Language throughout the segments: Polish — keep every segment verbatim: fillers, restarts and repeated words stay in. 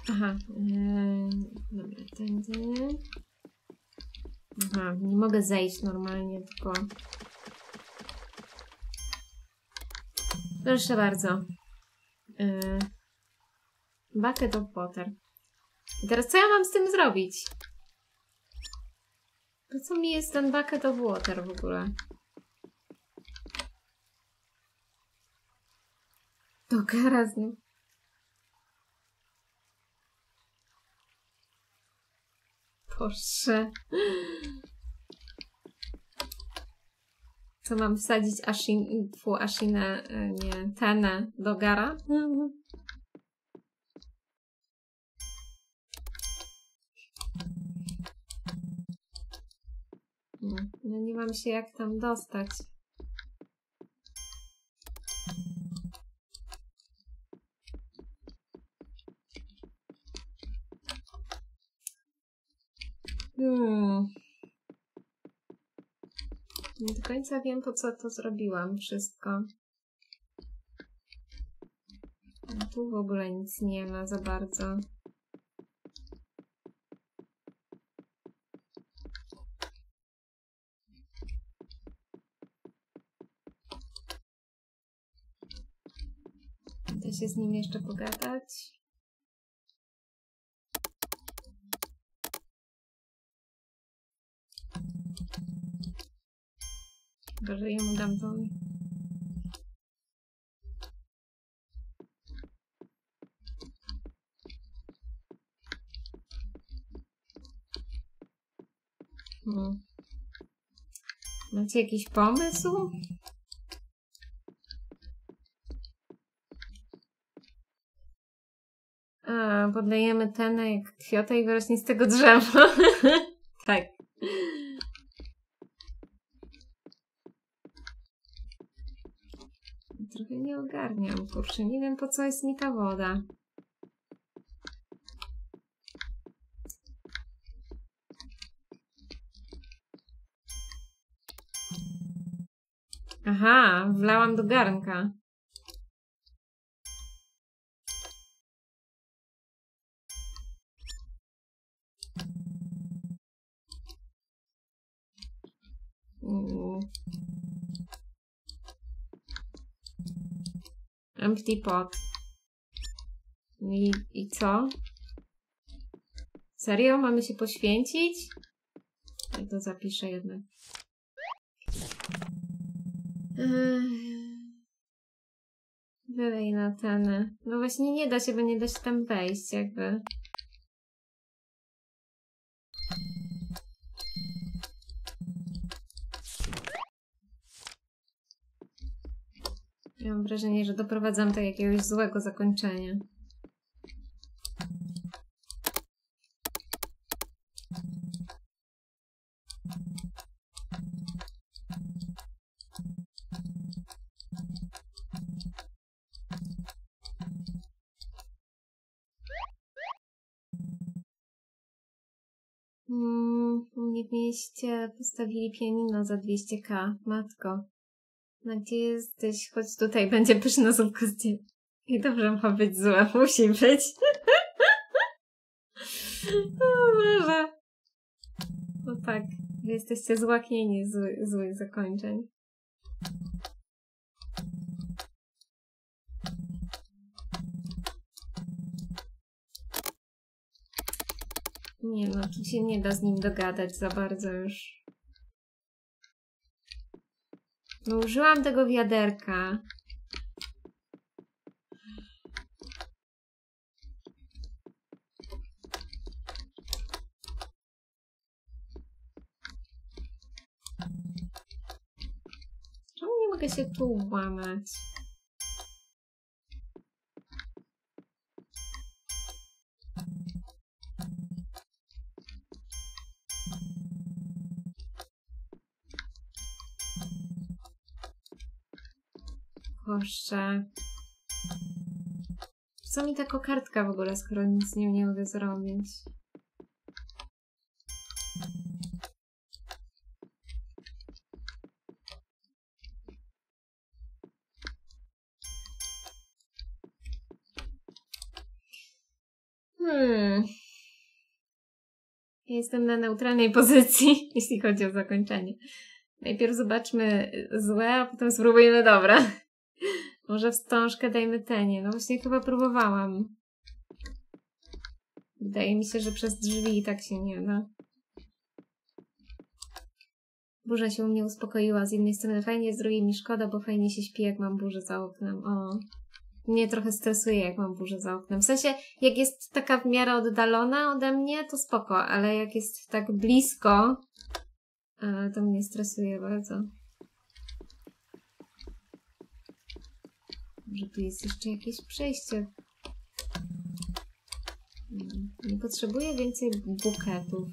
Aha. Yy, dobra, tędy. Aha, nie mogę zejść normalnie, tylko... Proszę bardzo. Yy, bucket of water. I teraz co ja mam z tym zrobić? Po co mi jest ten bucket of water w ogóle? To kara z nim. Boże. Co mam wsadzić Ashin, tfu, Ashinę, nie, Tenę do gara? No, no nie mam się jak tam dostać. Hmm. Nie do końca wiem, po co to zrobiłam wszystko. A tu w ogóle nic nie ma za bardzo. Da się z nim jeszcze pogadać. Chyba, że jemu dam tą... Hmm. Macie jakiś pomysł? A, podlejemy tenę jak kwiota i wyrośnie z tego drzewa. Tak. Trochę nie ogarniam, kurczę. Nie wiem, po co jest mi ta woda. Aha, wlałam do garnka. Mm. Empty pot. I, I co? Serio? Mamy się poświęcić? Ja to zapiszę jednak. Wylej na tenę. No właśnie nie da się, bo nie da się tam wejść jakby. Ja mam wrażenie, że doprowadzam do jakiegoś złego zakończenia. Mm, u mnie w mieście postawili pianino za dwieście ka. Matko. No gdzie jesteś? Chodź tutaj, będzie pyszna zupka z dzieci. I dobrze ma być złe, musi być. O Boże. No tak, wy jesteście złaknieni zły, złych zakończeń. Nie no, tu się nie da z nim dogadać za bardzo już. No użyłam tego wiaderka. Czemu nie mogę się tu łamać? Proszę. Co mi ta kokardka w ogóle, skoro nic z nią nie mogę zrobić? Hmm. Ja jestem na neutralnej pozycji, jeśli chodzi o zakończenie. Najpierw zobaczmy złe, a potem spróbujemy dobre. Może wstążkę dajmy tenie. No właśnie chyba próbowałam. Wydaje mi się, że przez drzwi tak się nie da. Burza się u mnie uspokoiła. Z jednej strony fajnie, z drugiej mi szkoda, bo fajnie się śpi, jak mam burzę za oknem. O. Mnie trochę stresuje, jak mam burzę za oknem. W sensie, jak jest taka w miarę oddalona ode mnie, to spoko, ale jak jest tak blisko, to mnie stresuje bardzo. Może tu jest jeszcze jakieś przejście. Nie potrzebuję więcej buketów.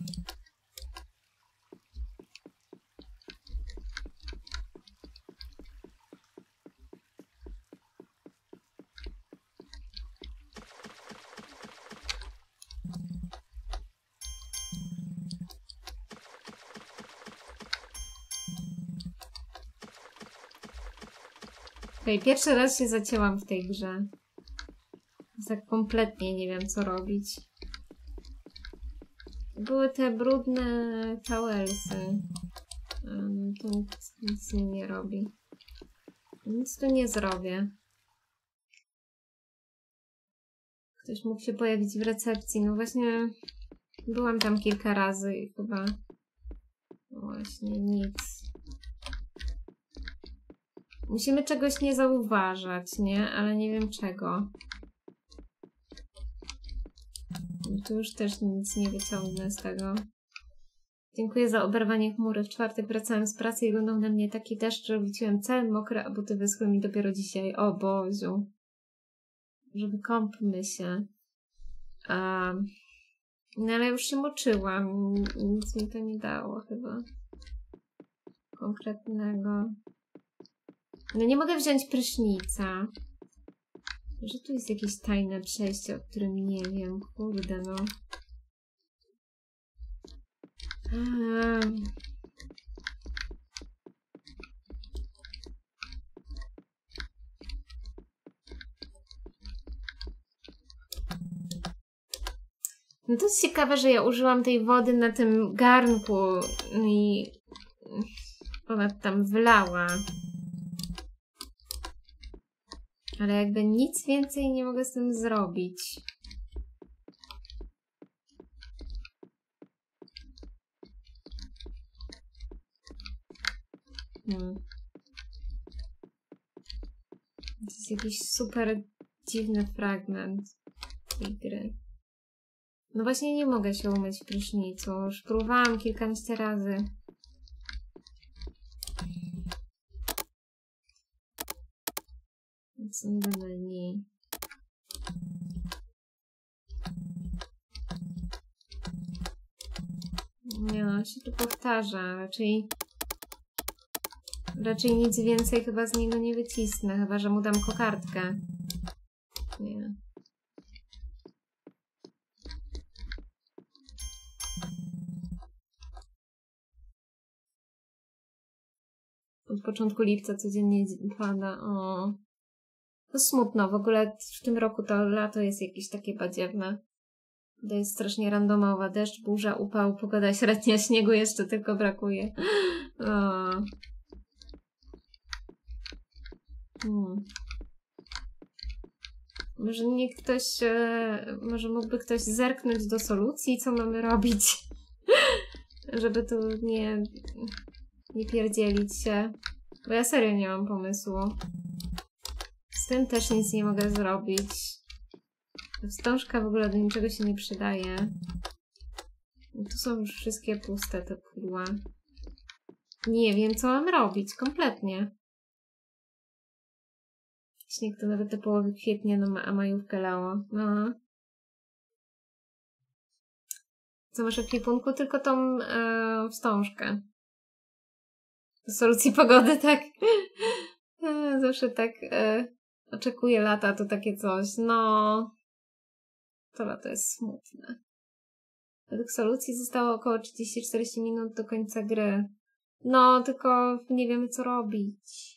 Okej, okay, pierwszy raz się zacięłam w tej grze. Tak kompletnie nie wiem, co robić. Były te brudne towelsy. Um, to nic, nic nie robi. Nic tu nie zrobię. Ktoś mógł się pojawić w recepcji. No właśnie byłam tam kilka razy i chyba no właśnie nic. Musimy czegoś nie zauważać, nie? Ale nie wiem czego. Tu już też nic nie wyciągnę z tego. Dziękuję za oberwanie chmury. W czwartek wracałem z pracy i oglądał na mnie taki deszcz, że wróciłem cały mokry, a buty wyschły mi dopiero dzisiaj. O Boziu. Że wykąpmy się. Um, no ale już się moczyłam. Nic mi to nie dało chyba. Konkretnego. No nie mogę wziąć prysznica. Że tu jest jakieś tajne przejście, o którym nie wiem. Kurde no. Um. No to jest ciekawe, że ja użyłam tej wody na tym garnku i ona tam wylała. Ale jakby nic więcej nie mogę z tym zrobić. Hmm. To jest jakiś super dziwny fragment tej gry. No właśnie nie mogę się umyć w prysznicu. Już próbowałam kilkanaście razy. Co nie do menu. Nie no, się tu powtarza. Raczej raczej nic więcej chyba z niego nie wycisnę. Chyba że mu dam kokardkę. Nie. Od początku lipca codziennie pada. O. To smutno. W ogóle w tym roku to lato jest jakieś takie badziewne. To jest strasznie randomowa. Deszcz, burza, upał, pogoda średnia, śniegu jeszcze tylko brakuje. O. Hmm. Może nie ktoś... E, może mógłby ktoś zerknąć do solucji, co mamy robić? Żeby tu nie... nie pierdzielić się. Bo ja serio nie mam pomysłu. Z tym też nic nie mogę zrobić. Wstążka w ogóle do niczego się nie przydaje. Tu są już wszystkie puste te pudła. Nie wiem, co mam robić. Kompletnie. Śnieg to nawet do połowy kwietnia, no a majówkę lało. No. Co masz w ekwipunku? Tylko tą e, wstążkę. Do solucji pogody, tak? Zawsze tak e, oczekuję lata, to takie coś. No, to lato jest smutne. Według solucji zostało około trzydzieści do czterdziestu minut do końca gry. No, tylko nie wiemy, co robić.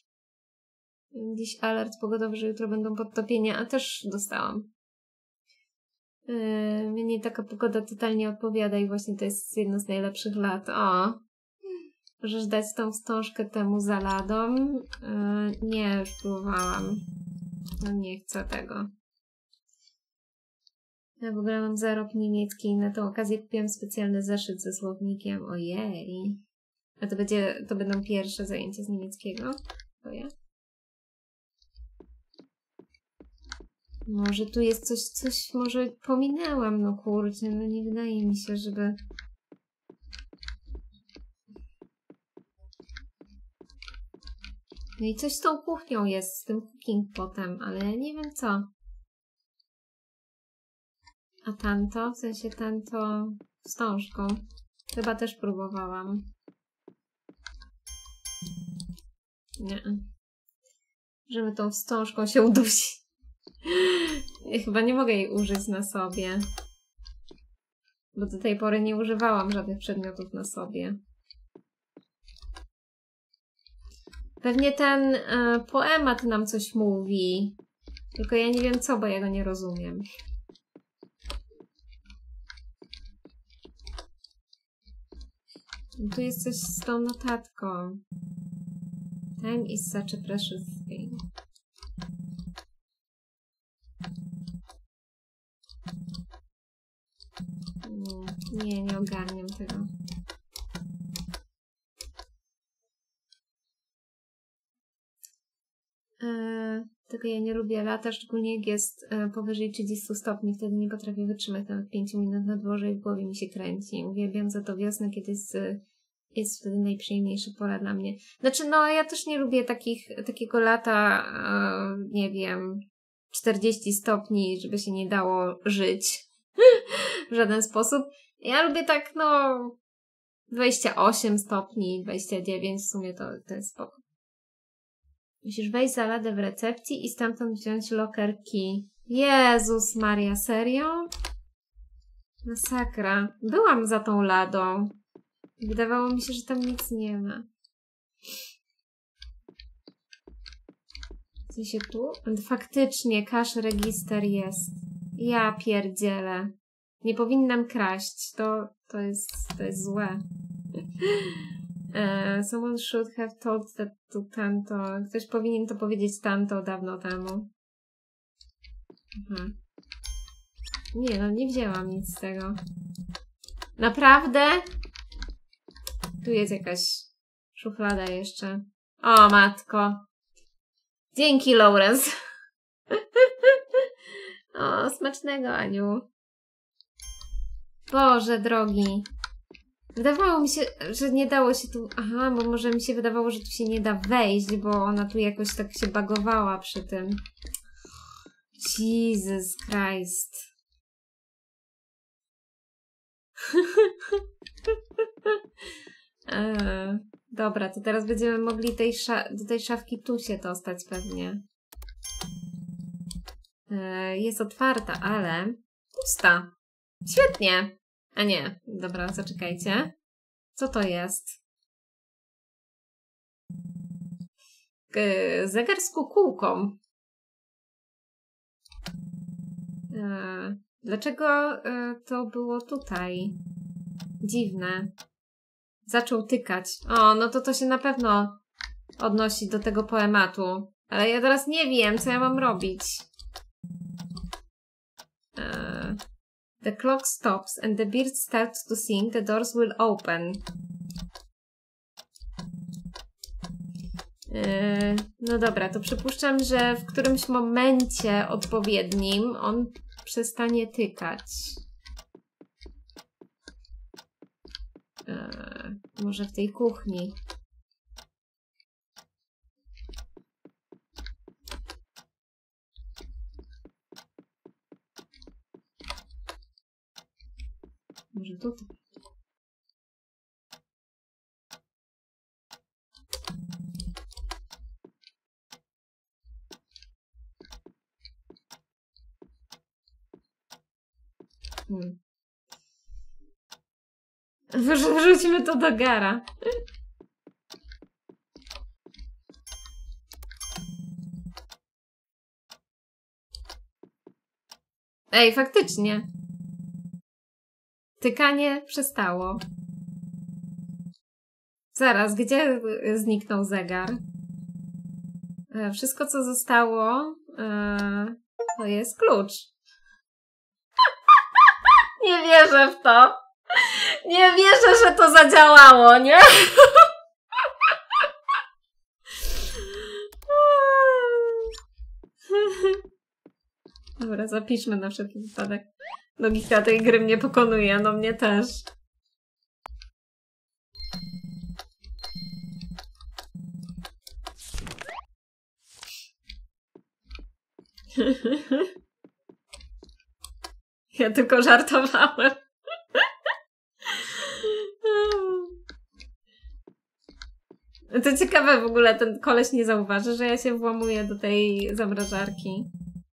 Dziś alert pogodowy, że jutro będą podtopienia, a też dostałam. Yy, mnie taka pogoda totalnie odpowiada i właśnie to jest jedno z najlepszych lat. O! Możesz dać tą wstążkę temu za ladą. Yy, nie, już próbowałam. No nie chcę tego. Ja w ogóle mam zarób niemiecki i na tą okazję kupiłam specjalny zeszyt ze słownikiem. Ojej. A to będzie, to będą pierwsze zajęcia z niemieckiego? To ja? Może tu jest coś, coś może pominęłam, no kurczę, no nie wydaje mi się, żeby... No i coś z tą kuchnią jest, z tym cooking potem, ale ja nie wiem co. A tamto? W sensie tamto wstążką. Chyba też próbowałam. Nie. Żeby tą wstążką się udusi. Ja chyba nie mogę jej użyć na sobie. Bo do tej pory nie używałam żadnych przedmiotów na sobie. Pewnie ten e, poemat nam coś mówi. Tylko ja nie wiem co, bo ja go nie rozumiem. Tu jest coś z tą notatką. Time is such a precious thing. Nie, nie ogarniam tego. Eee, tylko ja nie lubię lata, szczególnie jak jest e, powyżej trzydziestu stopni. Wtedy nie potrafię wytrzymać nawet pięciu minut na dworze i w głowie mi się kręci. Uwielbiam za to wiosnę, kiedy jest, jest wtedy najprzyjemniejsza pora dla mnie. Znaczy, no ja też nie lubię takich, takiego lata, e, nie wiem, czterdzieści stopni, żeby się nie dało żyć w żaden sposób. Ja lubię tak, no, dwadzieścia osiem stopni, dwadzieścia dziewięć, w sumie to, to jest spoko. Musisz wejść za ladę w recepcji i stamtąd wziąć locker key. Jezus Maria, serio? Masakra. Byłam za tą ladą. Wydawało mi się, że tam nic nie ma. W sensie tu? Faktycznie, cash register jest. Ja pierdzielę. Nie powinnam kraść. To, to jest, to jest złe. Uh, someone should have told that to tamto. Ktoś powinien to powiedzieć tamto dawno temu. Aha. Nie no, nie wzięłam nic z tego. Naprawdę? Tu jest jakaś szuflada jeszcze. O matko. Dzięki, Lawrence. O, smacznego, Aniu. Boże drogi. Wydawało mi się, że nie dało się tu... Aha, bo może mi się wydawało, że tu się nie da wejść, bo ona tu jakoś tak się bagowała przy tym. Jesus Christ. eee, dobra, to teraz będziemy mogli tej do tej szafki tu się dostać pewnie. Eee, jest otwarta, ale pusta. Świetnie. A nie, dobra, zaczekajcie. Co to jest? Eee, zegar z kukułką. Eee, dlaczego e, to było tutaj? Dziwne. Zaczął tykać. O, no to to się na pewno odnosi do tego poematu. Ale ja teraz nie wiem, co ja mam robić. Eee, the clock stops and the birds start to sing. The doors will open. Eee, no dobra, to przypuszczam, że w którymś momencie odpowiednim on przestanie tykać. Eee, może w tej kuchni. Może tutaj. Hmm. Wrzućmy to do gara. Ej, faktycznie. Tykanie przestało. Zaraz, gdzie zniknął zegar? Wszystko, co zostało, to jest klucz. Nie wierzę w to. Nie wierzę, że to zadziałało, nie? Dobra, zapiszmy na wszelki wypadek. Logika tej gry mnie pokonuje, no mnie też. Ja tylko żartowałem. To ciekawe w ogóle, ten koleś nie zauważy, że ja się włamuję do tej zamrażarki.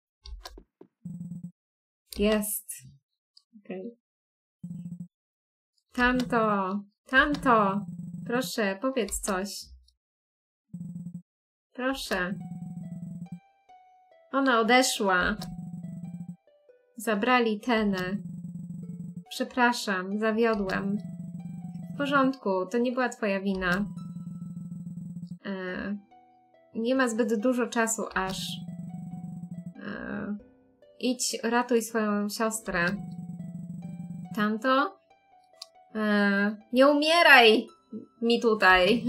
Jest. Okej. Okay. Tamto, tamto. Proszę, powiedz coś. Proszę. Ona odeszła. Zabrali Tenę. Przepraszam, zawiodłem. W porządku, to nie była twoja wina. E, nie ma zbyt dużo czasu aż. E, idź, ratuj swoją siostrę. Tamto? E, nie umieraj mi tutaj.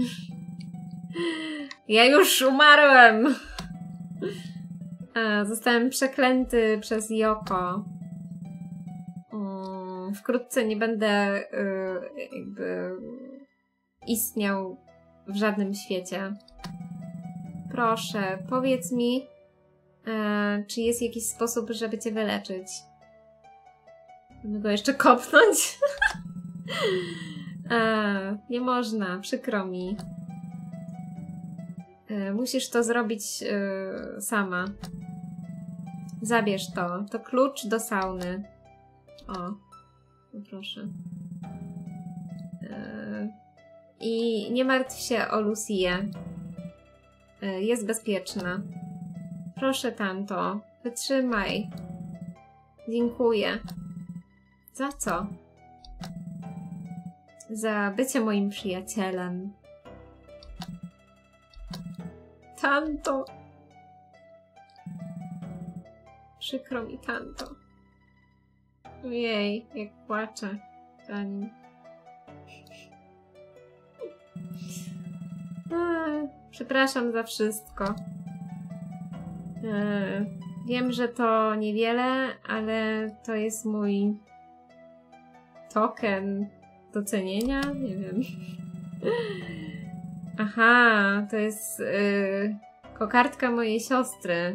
Ja już umarłem. E, zostałem przeklęty przez Yoko. Um, wkrótce nie będę y, jakby istniał w żadnym świecie. Proszę, powiedz mi, e, czy jest jakiś sposób, żeby cię wyleczyć? Mogę go jeszcze kopnąć? e, nie można, przykro mi. E, musisz to zrobić e, sama. Zabierz to. To klucz do sauny. O, no proszę. E, I nie martw się o Lucię. E, jest bezpieczna. Proszę, tamto. Wytrzymaj. Dziękuję. Za co? Za bycie moim przyjacielem. Tanto. Przykro mi, tanto. Ojej, jak płaczę za nim. Eee, przepraszam za wszystko. Eee, wiem, że to niewiele, ale to jest mój token docenienia? Nie wiem. Aha, to jest yy, kokardka mojej siostry.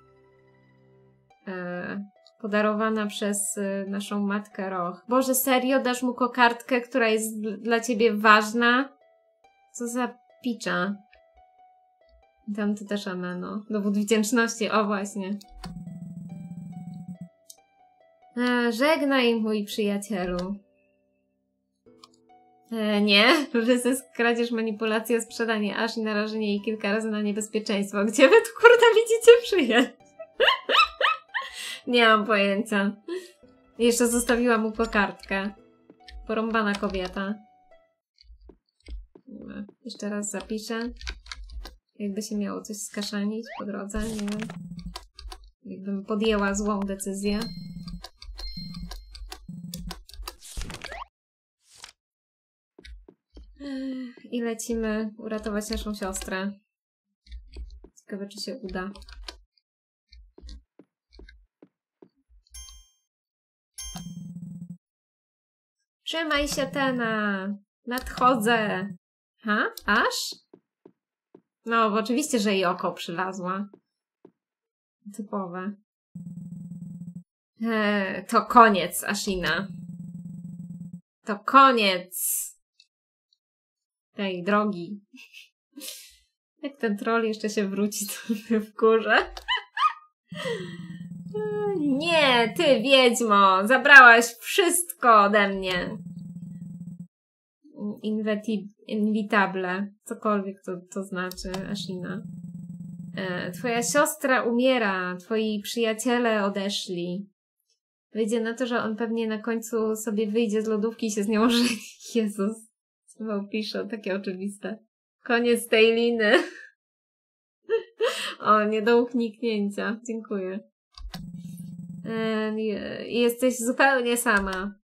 Yy, podarowana przez yy, naszą matkę Roch. Boże, serio? Dasz mu kokardkę, która jest dla ciebie ważna? Co za picza. Tam to też ameno. Dowód wdzięczności, o właśnie. E, żegnaj, mój przyjacielu. E, nie, wyzysk, kradzież, manipulacja, sprzedanie aż i narażenie jej kilka razy na niebezpieczeństwo. Gdzie wy tu kurde widzicie przyjaciół? Nie mam pojęcia. Jeszcze zostawiła mu kokardkę. Porąbana kobieta. Jeszcze raz zapiszę. Jakby się miało coś skaszanić po drodze, nie wiem. Jakbym podjęła złą decyzję. I lecimy uratować naszą siostrę. Ciekawe, czy się uda. Trzymaj się, Tena! Nadchodzę! Ha? Aż? No, bo oczywiście, że jej oko przylazła. Typowe. Eee, to koniec, Ashina. To koniec tej drogi. Jak ten troll jeszcze się wróci, to się wkurzę. Nie, ty wiedźmo! Zabrałaś wszystko ode mnie. Inveti inevitable. Cokolwiek to, to znaczy, Ashina. E, twoja siostra umiera. Twoi przyjaciele odeszli. Wyjdzie na to, że on pewnie na końcu sobie wyjdzie z lodówki i się z nią żeni. Jezus. Co pisze, takie oczywiste. Koniec tej liny. O, nie do uniknięcia. Dziękuję. E, jesteś zupełnie sama.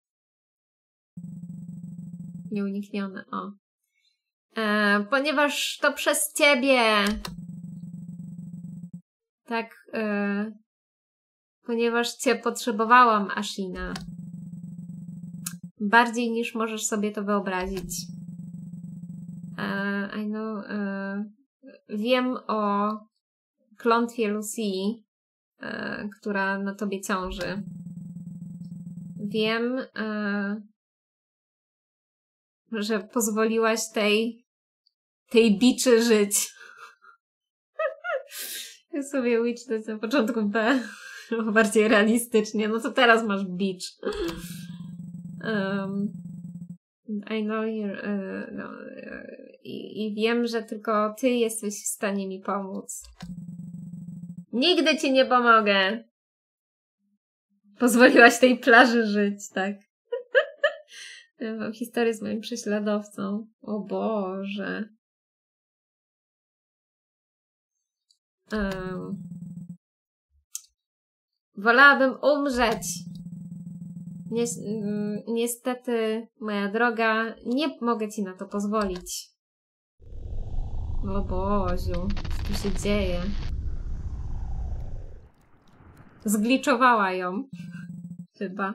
Nieuniknione, o. E, ponieważ to przez ciebie. Tak, e, ponieważ cię potrzebowałam, Ashina. Bardziej niż możesz sobie to wyobrazić. E, I know, e, wiem o klątwie Lucy, e, która na tobie ciąży. Wiem, e, że pozwoliłaś tej tej biczy żyć. Ja sobie witch to jest na początku B. Bardziej realistycznie. No to teraz masz bicz. Um, I know you're... Uh, no, uh, i, I wiem, że tylko ty jesteś w stanie mi pomóc. Nigdy ci nie pomogę. Pozwoliłaś tej plaży żyć, tak. Ja mam historię z moim prześladowcą. O Boże. Um, wolałabym umrzeć. Ni niestety, moja droga, nie mogę ci na to pozwolić. O Boziu, co tu się dzieje? Zgliczowała ją. Chyba.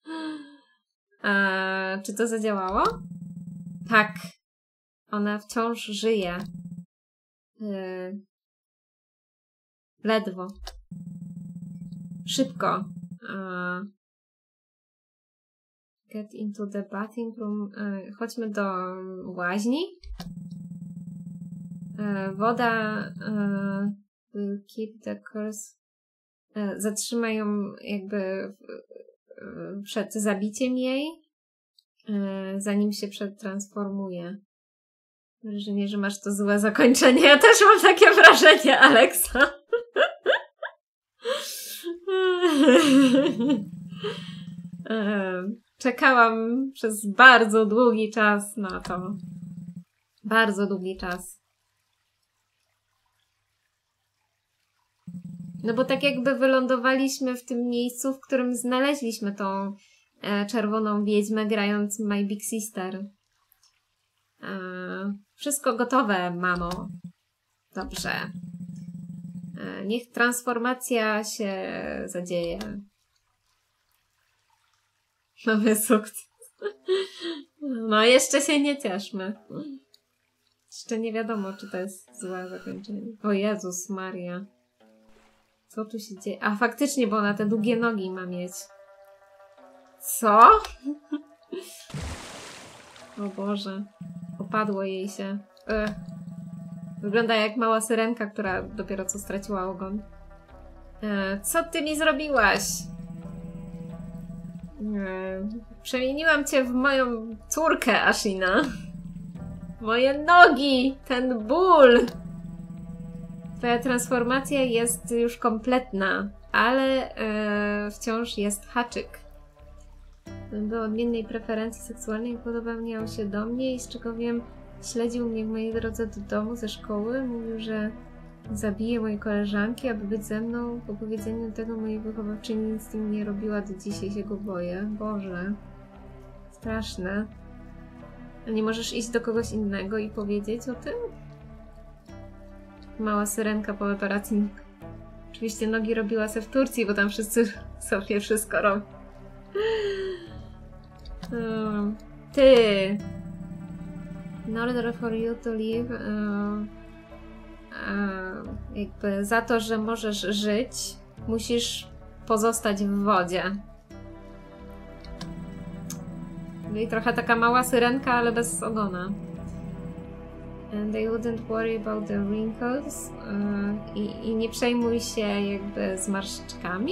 Eee, czy to zadziałało? Tak. Ona wciąż żyje. Eee, ledwo. Szybko. Eee, get into the bathing room. Eee, chodźmy do łaźni. Eee, woda eee, will keep the curse. Eee, zatrzyma ją jakby przed zabiciem jej, zanim się przetransformuje. Wrażenie, że masz to złe zakończenie. Ja też mam takie wrażenie, Alexa. Czekałam przez bardzo długi czas na to. Bardzo długi czas. No bo tak jakby wylądowaliśmy w tym miejscu, w którym znaleźliśmy tą e, czerwoną wiedźmę, grając My Big Sister. E, wszystko gotowe, mamo. Dobrze. E, niech transformacja się zadzieje. Nowy sukces. No jeszcze się nie cieszmy. Jeszcze nie wiadomo, czy to jest złe zakończenie. O Jezus Maria. Co tu się dzieje? A faktycznie, bo ona te długie nogi ma mieć. Co? O Boże. Opadło jej się. Ech. Wygląda jak mała syrenka, która dopiero co straciła ogon. E, co ty mi zrobiłaś? E, przemieniłam cię w moją córkę, Ashina. Moje nogi! Ten ból! Twoja transformacja jest już kompletna, ale e, wciąż jest haczyk. Do odmiennej preferencji seksualnej podobał miał się do mnie i z czego wiem, śledził mnie w mojej drodze do domu ze szkoły. Mówił, że zabije moje koleżanki, aby być ze mną. Po powiedzeniu tego mojej wychowawczyni nic z tym nie robiła, do dzisiaj się go boję. Boże. Straszne. A nie możesz iść do kogoś innego i powiedzieć o tym? Mała syrenka po operacji. Oczywiście nogi robiła se w Turcji, bo tam wszyscy sobie wszystko robią. Um, ty! In order for you to live, uh, uh, jakby za to, że możesz żyć, musisz pozostać w wodzie. No i trochę taka mała syrenka, ale bez ogona. And they wouldn't worry about the wrinkles. Uh, i, I nie przejmuj się jakby zmarszczkami.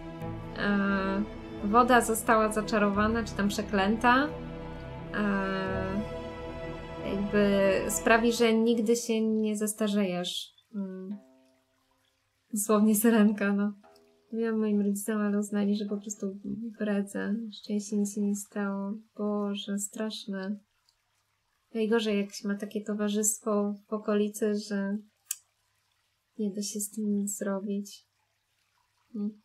Uh, woda została zaczarowana, czy tam przeklęta. Uh, jakby sprawi, że nigdy się nie zestarzejesz. Um, dosłownie syrenka, no. Mówiłam moim rodzicom, ale uznali, że po prostu bredzę. Szczęście nic się nie stało. Boże, straszne. Najgorzej, jak się ma takie towarzystwo w okolicy, że nie da się z tym nic zrobić. Hmm.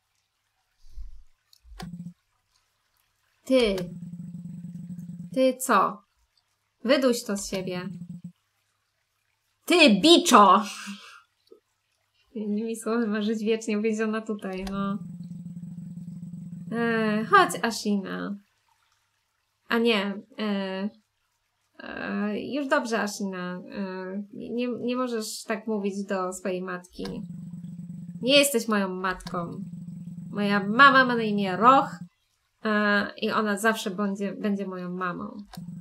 Ty! Ty co? Wyduś to z siebie. Ty, biczo! Innymi słowy, ma żyć wiecznie uwięziona tutaj, no. E, chodź, Ashina. A nie. E, e, już dobrze, Ashina. E, nie, nie możesz tak mówić do swojej matki. Nie jesteś moją matką. Moja mama ma na imię Roch e, i ona zawsze będzie, będzie moją mamą.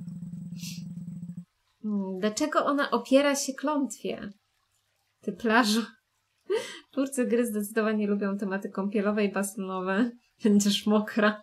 Dlaczego ona opiera się klątwie? Ty plażo. Twórcy gry zdecydowanie lubią tematy kąpielowe i basenowe. Będziesz mokra.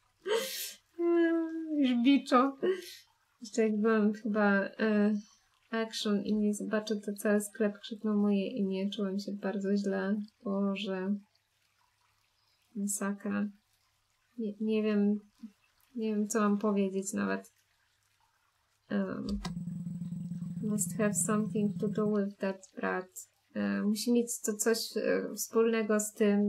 Już biczo. Jeszcze jak byłam chyba e, Action i nie zobaczył, to cały sklep krzyknął moje imię. Czułem się bardzo źle. Boże. Masakra. Nie, nie wiem, nie wiem co mam powiedzieć nawet. Um, must have something to do with that brat. Uh, musi mieć to coś uh, wspólnego z tym,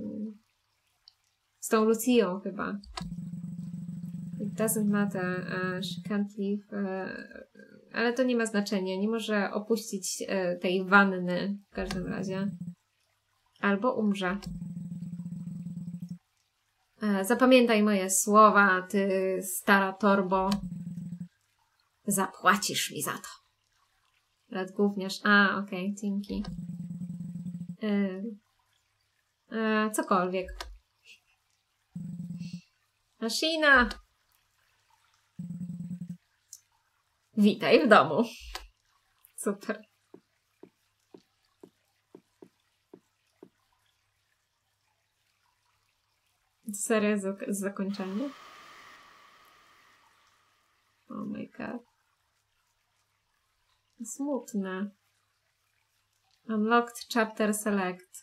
z tą Lucją chyba. It doesn't matter, uh, she can't leave, uh, ale to nie ma znaczenia, nie może opuścić uh, tej wanny w każdym razie. Albo umrze. Uh, zapamiętaj moje słowa, ty stara torbo. Zapłacisz mi za to. Brat gówniarz. A, okej, okay, dzięki. Yy. Yy, cokolwiek. Ashina! Witaj w domu. Super. Serio z, z zakończenia? Oh my god. Smutne. Unlocked chapter select.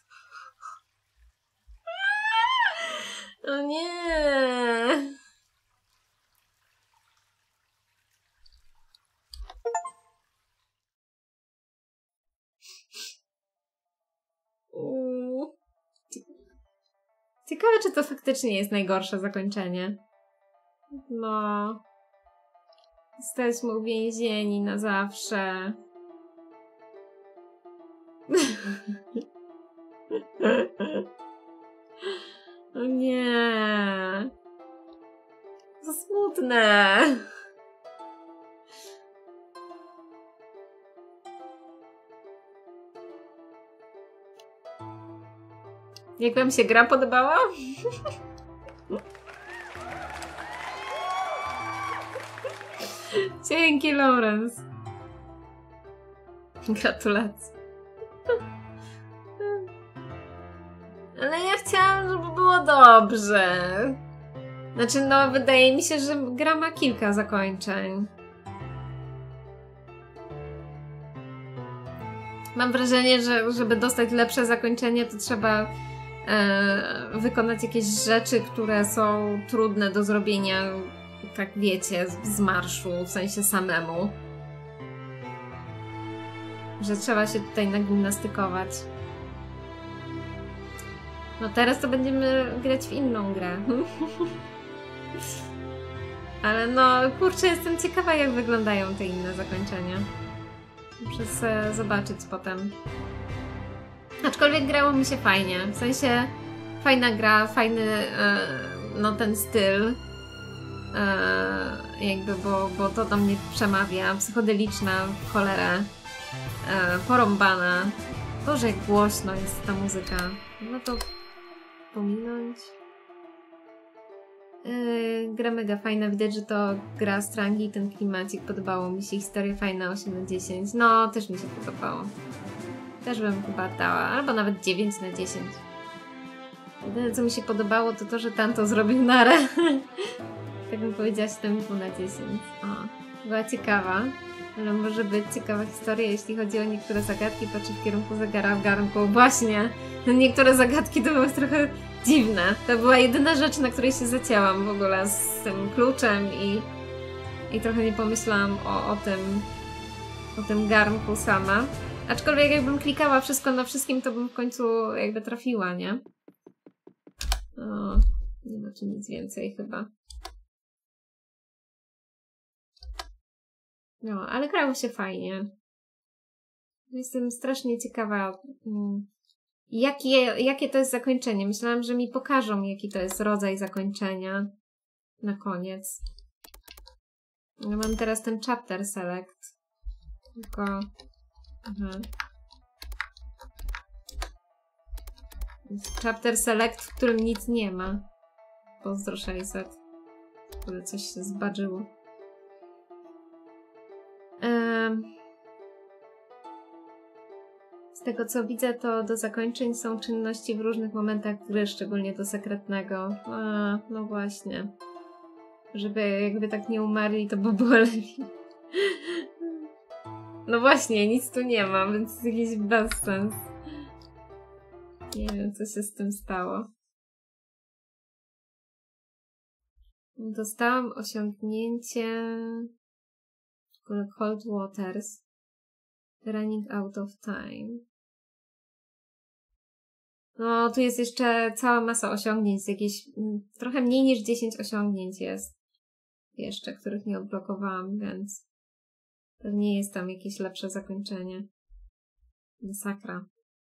O nie! Uuu. Ciekawe, czy to faktycznie jest najgorsze zakończenie. No. Jesteśmy uwięzieni na zawsze. O nie. To smutne. Jak wam się gra podobała? Dzięki, Lawrence. Gratulacje. Ale ja chciałam, żeby było dobrze. Znaczy, no, wydaje mi się, że gra ma kilka zakończeń. Mam wrażenie, że żeby dostać lepsze zakończenie, to trzeba e, wykonać jakieś rzeczy, które są trudne do zrobienia, tak wiecie, z marszu, w sensie samemu. Że trzeba się tutaj nagimnastykować. No teraz to będziemy grać w inną grę. Ale no, kurczę, jestem ciekawa, jak wyglądają te inne zakończenia. Muszę sobie zobaczyć potem. Aczkolwiek grało mi się fajnie. W sensie fajna gra, fajny e, no ten styl. E, jakby, bo, bo to do mnie przemawia. Psychodeliczna w cholerę. E, porąbana. Boże, jak głośno jest ta muzyka. No to pominąć. Yy, gra mega fajna, widać, że to gra Strangi, ten klimacik, podobało mi się, historia fajna, osiem na dziesięć. No, też mi się podobało. Też bym chyba dała, albo nawet dziewięć na dziesięć. Jedyne, co mi się podobało, to to, że Tanto zrobił narę. Tak bym powiedziała siedem i pół na dziesięć. O, była ciekawa. Ale może być ciekawa historia, jeśli chodzi o niektóre zagadki, patrzę w kierunku zegara w garnku. Właśnie, no niektóre zagadki to były trochę dziwne. To była jedyna rzecz, na której się zacięłam w ogóle z tym kluczem i, i trochę nie pomyślałam o, o tym o tym garnku sama. Aczkolwiek jakbym klikała wszystko na wszystkim, to bym w końcu jakby trafiła, nie? O, nie ma tu nic więcej chyba. No, ale grało się fajnie. Jestem strasznie ciekawa, jakie, jakie to jest zakończenie. Myślałam, że mi pokażą, jaki to jest rodzaj zakończenia na koniec. Ja mam teraz ten chapter select. Tylko... Aha. Chapter select, w którym nic nie ma. Pozdro sześćset. Które coś się zbadżyło. Um, z tego co widzę, to do zakończeń są czynności w różnych momentach gry, szczególnie do sekretnego. A, no właśnie. Żeby jakby tak nie umarli, to by było lepiej. No właśnie, nic tu nie ma, więc jest jakiś bezsens. Nie wiem, co się z tym stało. Dostałam osiągnięcie Cold Waters. Running out of time. No, tu jest jeszcze cała masa osiągnięć. Jakieś trochę mniej niż dziesięć osiągnięć jest. Jeszcze, których nie odblokowałam, więc pewnie jest tam jakieś lepsze zakończenie. Masakra.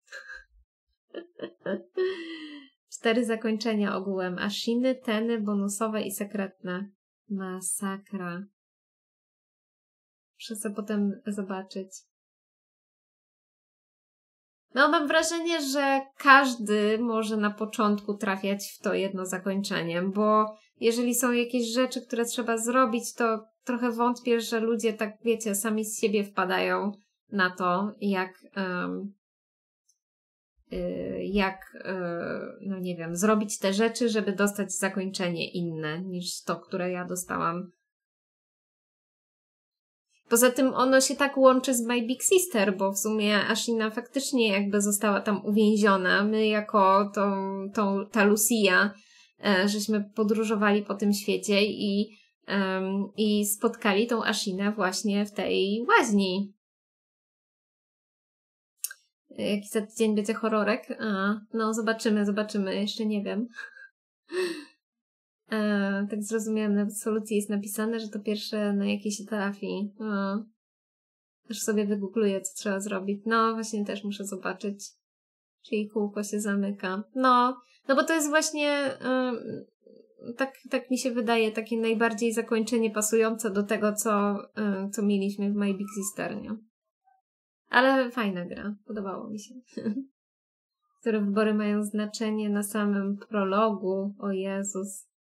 Cztery zakończenia ogółem. Ashiny, teny, bonusowe i sekretne. Masakra. Muszę sobie potem zobaczyć. No, mam wrażenie, że każdy może na początku trafiać w to jedno zakończenie, bo jeżeli są jakieś rzeczy, które trzeba zrobić, to trochę wątpię, że ludzie tak, wiecie, sami z siebie wpadają na to, jak um, y, jak, y, no nie wiem, zrobić te rzeczy, żeby dostać zakończenie inne niż to, które ja dostałam. Poza tym ono się tak łączy z My Big Sister, bo w sumie Ashina faktycznie jakby została tam uwięziona. My jako tą, tą, ta Lucia, e, żeśmy podróżowali po tym świecie i, um, i spotkali tą Ashinę właśnie w tej łaźni. Jaki za tydzień będzie horrorek? A, no zobaczymy, zobaczymy, jeszcze nie wiem. E, tak zrozumiałam, nawet w solucji jest napisane, że to pierwsze, na jakie się trafi. O. Aż sobie wygoogluję, co trzeba zrobić. No, właśnie też muszę zobaczyć. Czyli kółko się zamyka. No, no bo to jest właśnie, y, tak, tak mi się wydaje, takie najbardziej zakończenie pasujące do tego, co, y, co mieliśmy w My Big Sister, nie? Ale fajna gra. Podobało mi się. Które wybory mają znaczenie na samym prologu. O Jezus.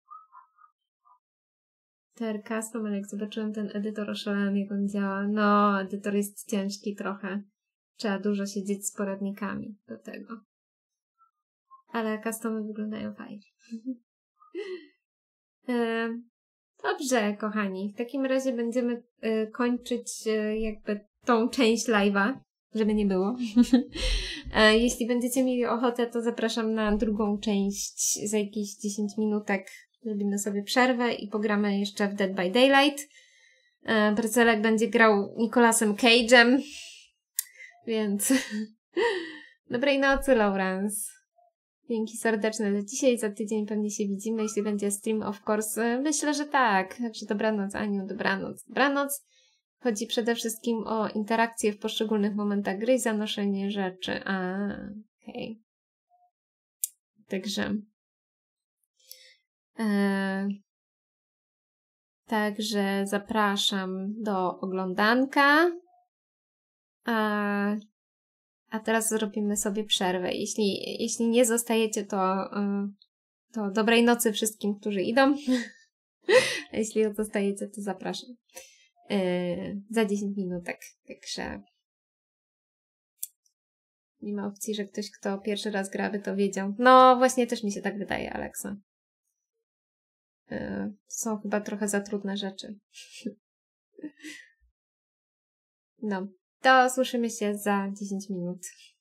Ter custom, ale jak zobaczyłem ten edytor, oszalałem, jak on działa. No, edytor jest ciężki trochę. Trzeba dużo siedzieć z poradnikami do tego. Ale customy wyglądają fajnie. e, dobrze, kochani. W takim razie będziemy e, kończyć e, jakby tą część live'a, żeby nie było. e, jeśli będziecie mieli ochotę, to zapraszam na drugą część za jakieś dziesięć minutek. Zrobimy sobie przerwę i pogramy jeszcze w Dead by Daylight. E, Precelek będzie grał Nicolasem Cage'em. Więc dobrej nocy, Lawrence. Dzięki serdeczne za dzisiaj. Za tydzień pewnie się widzimy, jeśli będzie stream, of course. Myślę, że tak. Także dobranoc, Aniu, dobranoc. Dobranoc. Chodzi przede wszystkim o interakcje w poszczególnych momentach gry i zanoszenie rzeczy. A, okej. Okay. Także e, Także zapraszam do oglądanka. A, a teraz zrobimy sobie przerwę. Jeśli, jeśli nie zostajecie, to, to dobrej nocy wszystkim, którzy idą. A jeśli zostajecie, to zapraszam. Yy, za dziesięć minutek. Także nie ma opcji, że ktoś, kto pierwszy raz gra, by to wiedział. No właśnie też mi się tak wydaje, Alexa. Yy, są chyba trochę za trudne rzeczy. No, to słyszymy się za dziesięć minut.